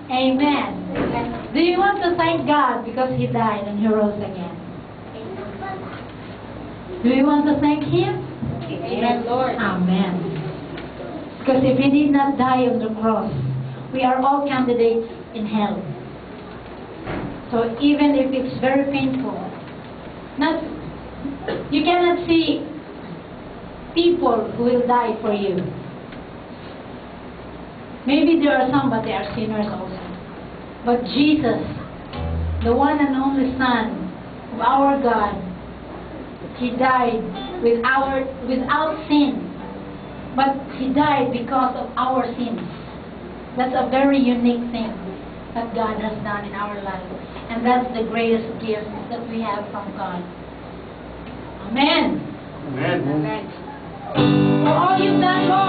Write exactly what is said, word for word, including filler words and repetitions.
Amen. Do you want to thank God because He died and He rose again? Do you want to thank Him? Amen, Lord. Amen. Because if He did not die on the cross, we are all candidates in hell. So even if it's very painful, not you cannot see people who will die for you. Maybe there are some, but they are sinners also. But Jesus, the one and only Son of our God, He died with our, without sin. But He died because of our sins. That's a very unique thing that God has done in our life. And that's the greatest gift that we have from God. Amen. Amen. Amen. For all you've done, Lord,